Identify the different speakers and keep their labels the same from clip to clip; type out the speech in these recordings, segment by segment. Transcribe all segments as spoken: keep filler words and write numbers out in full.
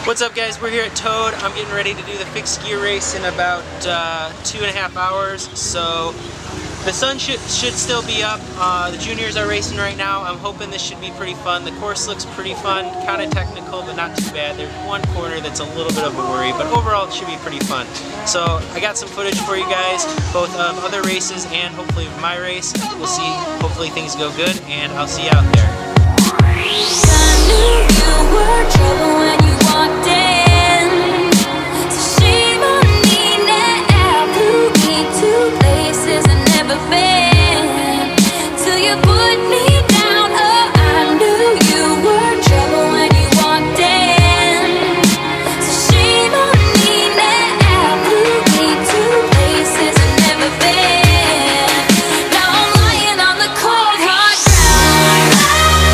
Speaker 1: What's up, guys? We're here at ToAD. I'm getting ready to do the fixed gear race in about uh, two and a half hours. So the sun should should still be up. Uh, the juniors are racing right now. I'm hoping this should be pretty fun. The course looks pretty fun, kind of technical, but not too bad. There's one corner that's a little bit of a worry, but overall it should be pretty fun. So I got some footage for you guys, both of other races and hopefully of my race. We'll see. Hopefully things go good, and I'll see you out there.
Speaker 2: I knew you were trouble when you walked in. So shame on me now. Flew me to places I've never been. Till you put me down. Oh, I knew you were trouble when you walked in. So shame on me now. Flew me to places I've never been. Now I'm lying on the cold hard ground.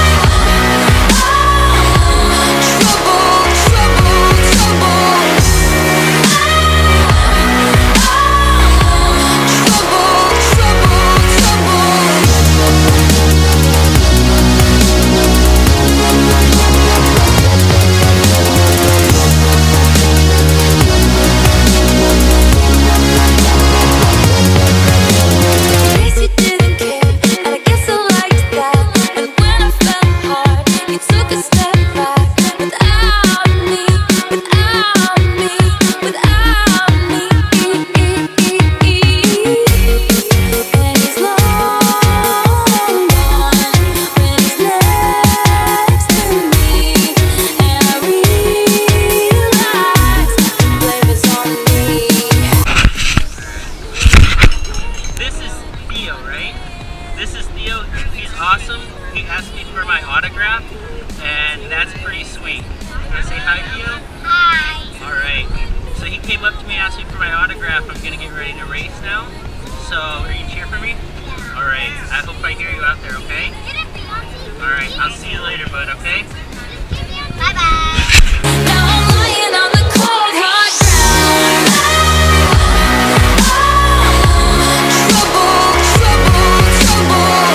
Speaker 1: Awesome. He asked me for my autograph, and that's pretty sweet. Can I say hi to you?
Speaker 3: Hi.
Speaker 1: Alright. So he came up to me, asked me for my autograph. I'm going to get ready to race now. So, are you cheer for me? Yeah. Alright. I hope I hear you out there, okay? Alright. I'll see you later, bud, okay?
Speaker 3: Bye-bye.
Speaker 2: Now I'm lying on the cold hard ground. Trouble, trouble, trouble.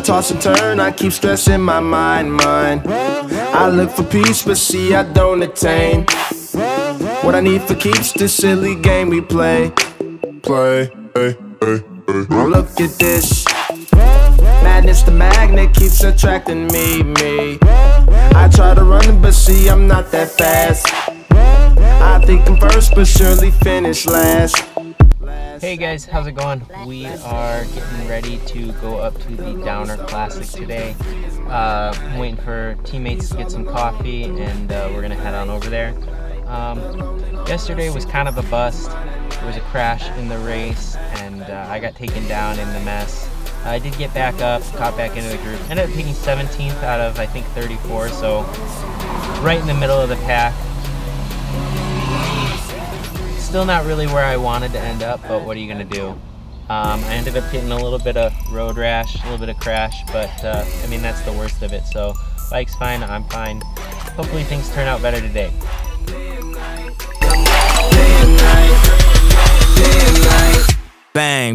Speaker 4: toss and turn, I keep stressing my mind, mind. I look for peace, but see I don't attain what I need for keeps this silly game we play. Play, hey, hey, hey. Look at this. Madness, the magnet keeps attracting me, me. I try to run, but see I'm not that fast. I think I'm first, but surely finish last.
Speaker 1: Hey guys, how's it going? We are getting ready to go up to the Downer Classic today. Uh, I'm waiting for teammates to get some coffee, and uh, we're gonna head on over there. Um, yesterday was kind of a bust. There was a crash in the race, and uh, I got taken down in the mess. I did get back up, caught back into the group. Ended up taking seventeenth out of I think thirty-four, so right in the middle of the pack. Still not really where I wanted to end up, but what are you gonna do? Um, I ended up getting a little bit of road rash, a little bit of crash, but uh, I mean that's the worst of it. So bike's fine, I'm fine. Hopefully things turn out better today.
Speaker 4: Bang.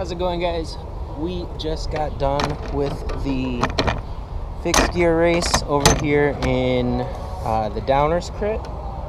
Speaker 1: How's it going, guys? We just got done with the fixed gear race over here in uh, the Downers crit.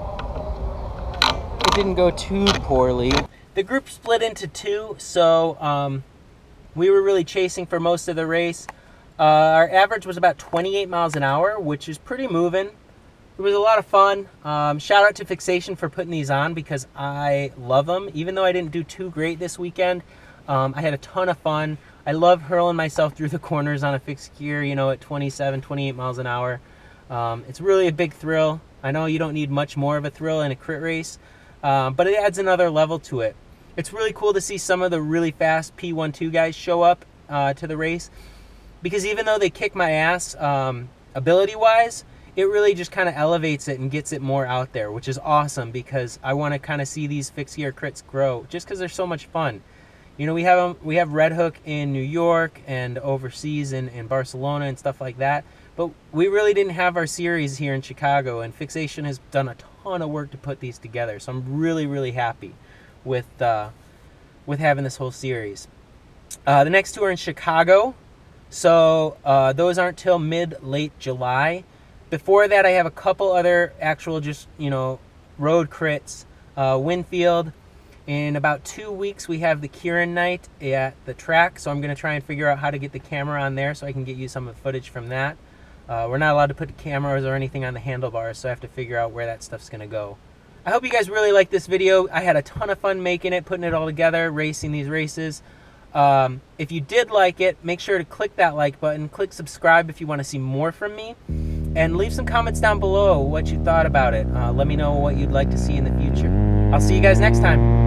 Speaker 1: It didn't go too poorly. The group split into two, so um, we were really chasing for most of the race. Uh, our average was about twenty-eight miles an hour, which is pretty moving. It was a lot of fun. Um, shout out to Fyxation for putting these on because I love them. Even though I didn't do too great this weekend, um, I had a ton of fun. I love hurling myself through the corners on a fixed gear, you know, at twenty-seven, twenty-eight miles an hour. Um, it's really a big thrill. I know you don't need much more of a thrill in a crit race, um, but it adds another level to it. It's really cool to see some of the really fast P twelve guys show up uh, to the race, because even though they kick my ass um, ability-wise, it really just kind of elevates it and gets it more out there, which is awesome because I want to kind of see these fixed gear crits grow just because they're so much fun. You know, we have um, we have Red Hook in New York and overseas in, in Barcelona and stuff like that, but we really didn't have our series here in Chicago, and Fyxation has done a ton of work to put these together, so I'm really, really happy with, uh, with having this whole series. Uh, the next two are in Chicago, so uh, those aren't till mid-late July. Before that, I have a couple other actual just, you know, road crits. Uh, Winfield. In about two weeks, we have the Kieran night at the track, so I'm going to try and figure out how to get the camera on there so I can get you some of the footage from that. Uh, we're not allowed to put cameras or anything on the handlebars, so I have to figure out where that stuff's going to go. I hope you guys really like this video. I had a ton of fun making it, putting it all together, racing these races. Um, if you did like it, make sure to click that like button, click subscribe if you want to see more from me, and leave some comments down below what you thought about it. Uh, let me know what you'd like to see in the future. I'll see you guys next time.